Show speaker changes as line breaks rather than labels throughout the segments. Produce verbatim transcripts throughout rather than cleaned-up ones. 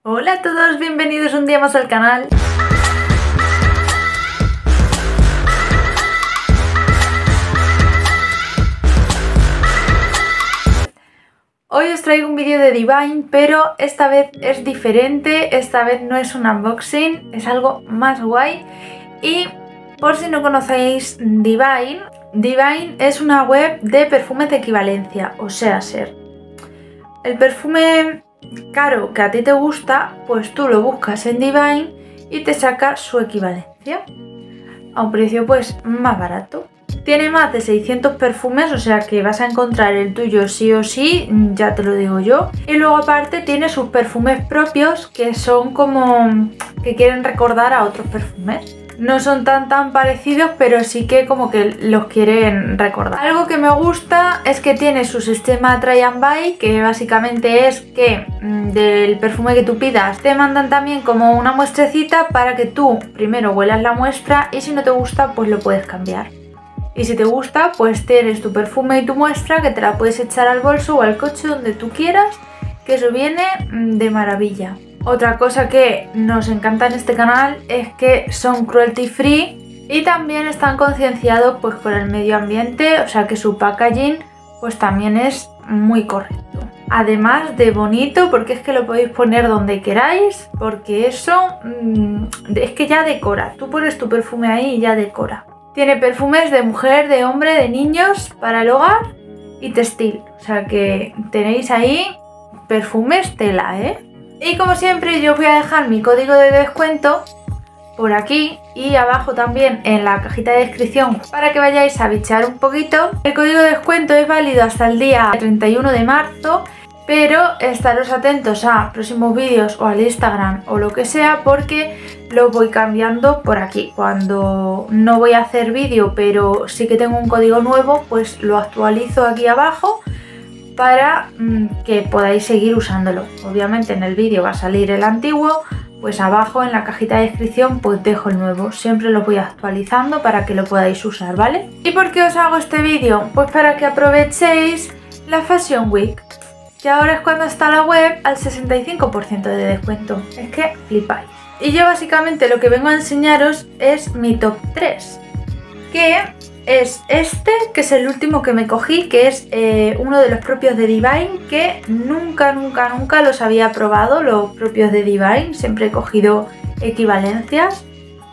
Hola a todos, bienvenidos un día más al canal. Hoy os traigo un vídeo de Divine, pero esta vez es diferente, esta vez no es un unboxing, es algo más guay. Y por si no conocéis Divine, Divine es una web de perfumes de equivalencia, o sea, ser el perfume caro que a ti te gusta, pues tú lo buscas en Divine y te saca su equivalencia a un precio pues más barato. Tiene más de seiscientos perfumes, o sea que vas a encontrar el tuyo sí o sí, ya te lo digo yo. Y luego aparte tiene sus perfumes propios que son como que quieren recordar a otros perfumes. No son tan tan parecidos, pero sí que como que los quieren recordar. Algo que me gusta es que tiene su sistema try and buy, que básicamente es que mmm, del perfume que tú pidas te mandan también como una muestrecita para que tú primero huelas la muestra y si no te gusta pues lo puedes cambiar. Y si te gusta pues tienes tu perfume y tu muestra que te la puedes echar al bolso o al coche donde tú quieras, que eso viene de maravilla. Otra cosa que nos encanta en este canal es que son cruelty free y también están concienciados pues con el medio ambiente, o sea que su packaging pues también es muy correcto. Además de bonito, porque es que lo podéis poner donde queráis, porque eso mmm, es que ya decora. Tú pones tu perfume ahí y ya decora. Tiene perfumes de mujer, de hombre, de niños, para el hogar y textil. O sea que tenéis ahí perfumes tela, ¿eh? Y como siempre yo os voy a dejar mi código de descuento por aquí y abajo también en la cajita de descripción para que vayáis a bichear un poquito. El código de descuento es válido hasta el día treinta y uno de marzo, pero estaros atentos a próximos vídeos o al Instagram o lo que sea porque lo voy cambiando por aquí. Cuando no voy a hacer vídeo pero sí que tengo un código nuevo, pues lo actualizo aquí abajo para mmm, que podáis seguir usándolo. Obviamente en el vídeo va a salir el antiguo, pues abajo en la cajita de descripción pues dejo el nuevo. Siempre lo voy actualizando para que lo podáis usar, ¿vale? ¿Y por qué os hago este vídeo? Pues para que aprovechéis la Fashion Week, que ahora es cuando está la web al sesenta y cinco por ciento de descuento. Es que flipáis. Y yo básicamente lo que vengo a enseñaros es mi top tres, que es este, que es el último que me cogí, que es eh, uno de los propios de Divine, que nunca, nunca, nunca los había probado, los propios de Divine, siempre he cogido equivalencias.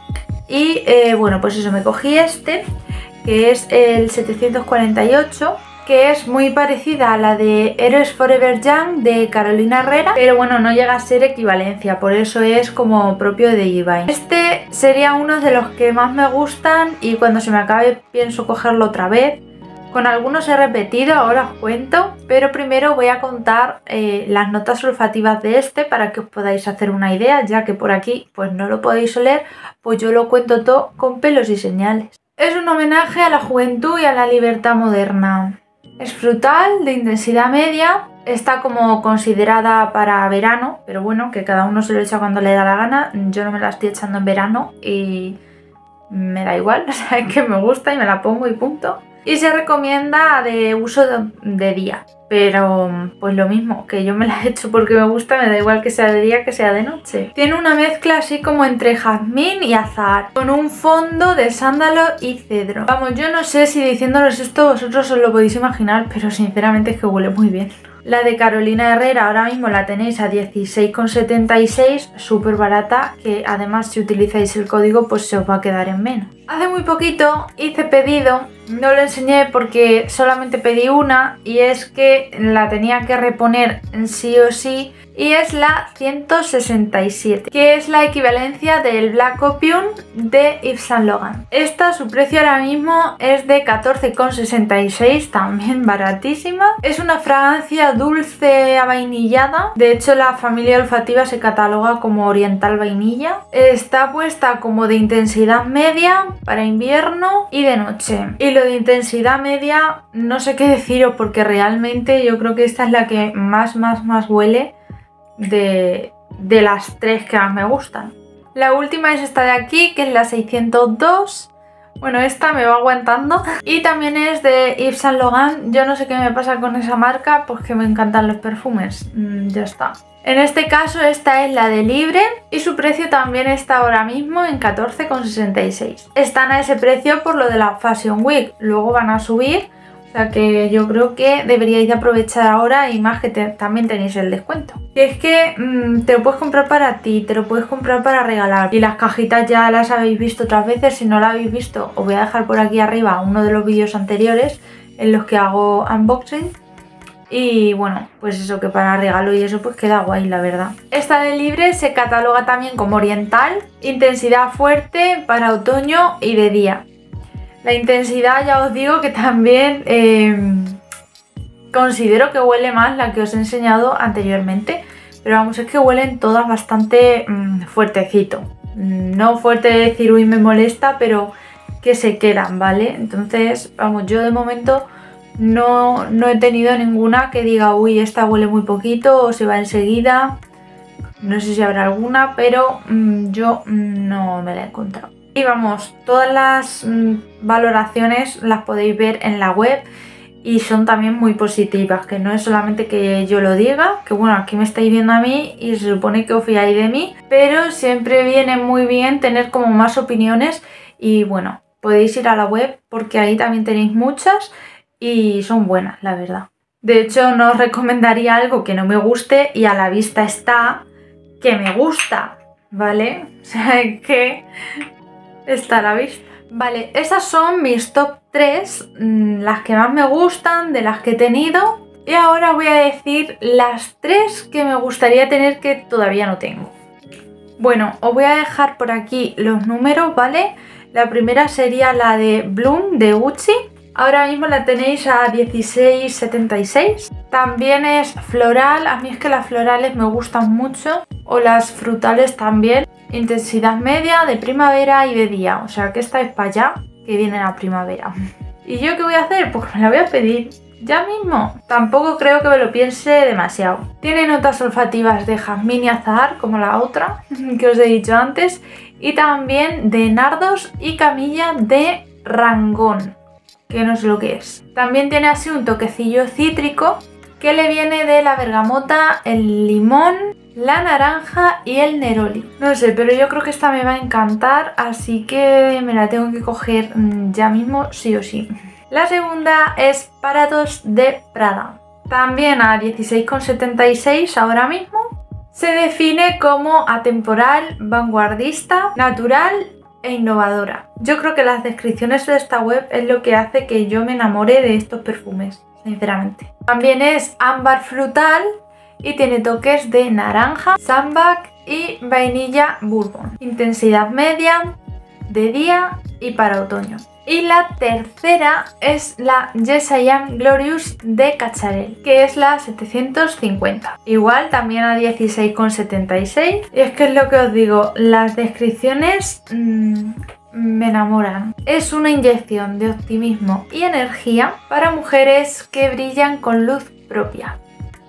Y eh, bueno, pues eso, me cogí este, que es el setecientos cuarenta y ocho, que es muy parecida a la de Heroes Forever Young de Carolina Herrera, pero bueno, no llega a ser equivalencia, por eso es como propio de Divine. Este sería uno de los que más me gustan y cuando se me acabe pienso cogerlo otra vez. Con algunos he repetido, ahora os cuento, pero primero voy a contar eh, las notas olfativas de este para que os podáis hacer una idea, ya que por aquí pues no lo podéis oler, pues yo lo cuento todo con pelos y señales. Es un homenaje a la juventud y a la libertad moderna. Es frutal, de intensidad media, está como considerada para verano, pero bueno, que cada uno se lo echa cuando le da la gana. Yo no me la estoy echando en verano y me da igual, o sea, es que me gusta y me la pongo y punto. Y se recomienda de uso de, de día, pero pues lo mismo, que yo me la he hecho porque me gusta, me da igual que sea de día que sea de noche. Tiene una mezcla así como entre jazmín y azahar, con un fondo de sándalo y cedro. Vamos, yo no sé si diciéndoles esto vosotros os lo podéis imaginar, pero sinceramente es que huele muy bien. La de Carolina Herrera ahora mismo la tenéis a dieciséis con setenta y seis, súper barata, que además si utilizáis el código pues se os va a quedar en menos. Hace muy poquito hice pedido, no lo enseñé porque solamente pedí una y es que la tenía que reponer sí o sí, y es la ciento sesenta y siete, que es la equivalencia del Black Opium de Yves Saint Laurent. Esta, su precio ahora mismo es de catorce con sesenta y seis, también baratísima. Es una fragancia dulce avainillada, de hecho la familia olfativa se cataloga como oriental vainilla. Está puesta como de intensidad media para invierno y de noche. Y lo de intensidad media no sé qué deciros porque realmente yo creo que esta es la que más más más huele de, de las tres que más me gustan. La última es esta de aquí, que es la seiscientos dos, Bueno, esta me va aguantando. Y también es de Yves Saint Laurent. Yo no sé qué me pasa con esa marca, pues que me encantan los perfumes. Mm, ya está. En este caso esta es la de Libre y su precio también está ahora mismo en catorce con sesenta y seis. Están a ese precio por lo de la Fashion Week, luego van a subir, o sea que yo creo que deberíais de aprovechar ahora y más que te, también tenéis el descuento. Y es que mmm, te lo puedes comprar para ti, te lo puedes comprar para regalar y las cajitas ya las habéis visto otras veces. Si no la habéis visto os voy a dejar por aquí arriba uno de los vídeos anteriores en los que hago unboxing. Y bueno, pues eso, que para regalo y eso pues queda guay, la verdad. Esta de Libre se cataloga también como oriental, intensidad fuerte para otoño y de día. La intensidad ya os digo que también eh, considero que huele más la que os he enseñado anteriormente. Pero vamos, es que huelen todas bastante mmm, fuertecito. No fuerte de decir uy me molesta, pero que se quedan, ¿vale? Entonces, vamos, yo de momento... No, no he tenido ninguna que diga uy, esta huele muy poquito o se va enseguida. No sé si habrá alguna, pero mmm, yo no me la he encontrado. Y vamos, todas las mmm, valoraciones las podéis ver en la web y son también muy positivas, que no es solamente que yo lo diga, que bueno, aquí me estáis viendo a mí y se supone que os fiáis de mí, pero siempre viene muy bien tener como más opiniones y bueno, podéis ir a la web porque ahí también tenéis muchas y son buenas, la verdad. De hecho, no os recomendaría algo que no me guste y a la vista está que me gusta, ¿vale? O sea, que está a la vista. Vale, esas son mis top tres, las que más me gustan, de las que he tenido. Y ahora voy a decir las tres que me gustaría tener que todavía no tengo. Bueno, os voy a dejar por aquí los números, ¿vale? La primera sería la de Bloom de Gucci. Ahora mismo la tenéis a dieciséis setenta y seis. También es floral, a mí es que las florales me gustan mucho. O las frutales también. Intensidad media, de primavera y de día. O sea que esta es para allá, que viene la primavera. ¿Y yo qué voy a hacer? Pues me la voy a pedir ya mismo. Tampoco creo que me lo piense demasiado. Tiene notas olfativas de jazmín y azahar, como la otra que os he dicho antes. Y también de nardos y camilla de rangón, que no sé lo que es. También tiene así un toquecillo cítrico que le viene de la bergamota, el limón, la naranja y el neroli. No sé, pero yo creo que esta me va a encantar, así que me la tengo que coger ya mismo sí o sí. La segunda es Paradox de Prada. También a dieciséis con setenta y seis ahora mismo. Se define como atemporal, vanguardista, natural e innovadora. Yo creo que las descripciones de esta web es lo que hace que yo me enamore de estos perfumes, sinceramente. También es ámbar frutal y tiene toques de naranja, sambac y vainilla bourbon. Intensidad media, de día y para otoño. Y la tercera es la Yes I Am Glorious de Cacharel, que es la setecientos cincuenta. Igual también a dieciséis con setenta y seis. Y es que es lo que os digo, las descripciones mmm, me enamoran. Es una inyección de optimismo y energía para mujeres que brillan con luz propia.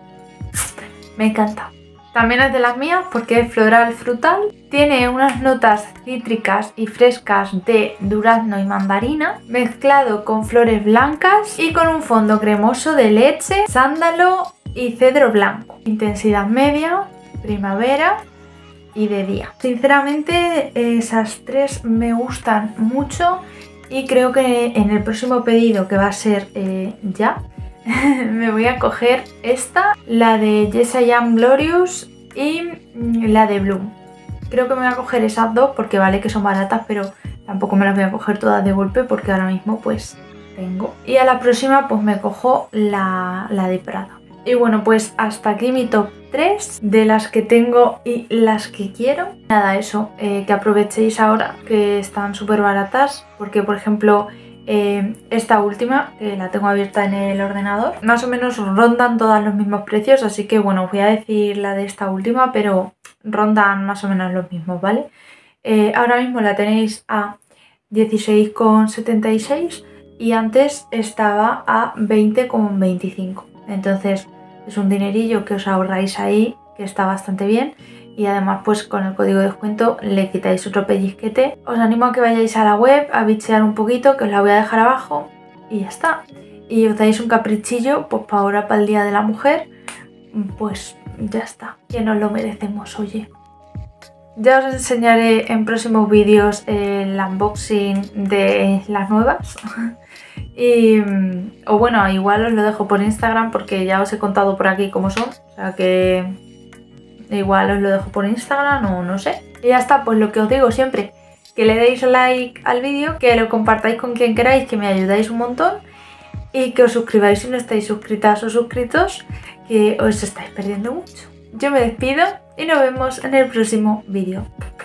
Me encanta. También es de las mías porque es floral frutal. Tiene unas notas cítricas y frescas de durazno y mandarina, mezclado con flores blancas y con un fondo cremoso de leche, sándalo y cedro blanco. Intensidad media, primavera y de día. Sinceramente esas tres me gustan mucho y creo que en el próximo pedido, que va a ser eh, ya, me voy a coger esta, la de Yes I Am Glorious y la de Bloom. Creo que me voy a coger esas dos porque vale que son baratas, pero tampoco me las voy a coger todas de golpe porque ahora mismo pues tengo. Y a la próxima pues me cojo la, la de Prada. Y bueno, pues hasta aquí mi top tres de las que tengo y las que quiero. Nada, eso, eh, que aprovechéis ahora que están súper baratas porque por ejemplo... Eh, esta última, que la tengo abierta en el ordenador, más o menos rondan todos los mismos precios, así que bueno, os voy a decir la de esta última, pero rondan más o menos los mismos, ¿vale? Eh, ahora mismo la tenéis a dieciséis con setenta y seis y antes estaba a veinte con veinticinco, entonces es un dinerillo que os ahorráis ahí, que está bastante bien. y además pues con el código de descuento le quitáis otro pellizquete. Os animo a que vayáis a la web a bichear un poquito, que os la voy a dejar abajo y ya está. Y os dais un caprichillo pues para ahora, para el Día de la Mujer, pues ya está, que nos lo merecemos, oye. Ya os enseñaré en próximos vídeos el unboxing de las nuevas. Y, o bueno, igual os lo dejo por Instagram porque ya os he contado por aquí cómo son. O sea que igual os lo dejo por Instagram o no sé. Y ya está, pues lo que os digo siempre, que le deis like al vídeo, que lo compartáis con quien queráis, que me ayudáis un montón. Y que os suscribáis si no estáis suscritas o suscritos, que os estáis perdiendo mucho. Yo me despido y nos vemos en el próximo vídeo.